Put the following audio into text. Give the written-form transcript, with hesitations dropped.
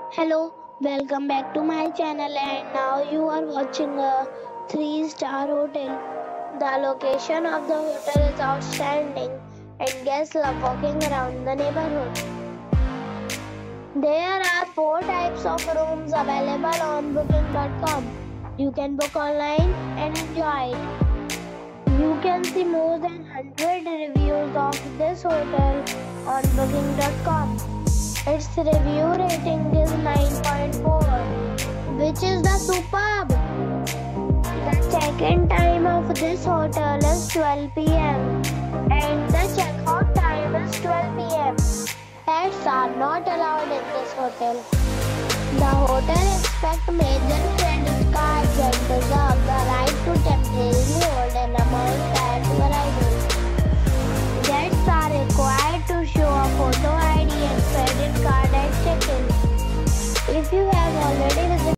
Hello, welcome back to my channel and now you are watching a 3-star hotel. The location of the hotel is outstanding and guests love walking around the neighborhood. There are 4 types of rooms available on booking.com. You can book online and enjoy it. You can see more than 100 reviews of this hotel on booking.com. Its review rating is 9.4, which is the superb. The check-in time of this hotel is 12 p.m. and the check-out time is 12 p.m. Pets are not allowed in this hotel. The hotel expects major credit cards and reserves the right to temporarily hold an amount at variable. Guests are required to show a photo ID and credit card at check-in. If you have already visited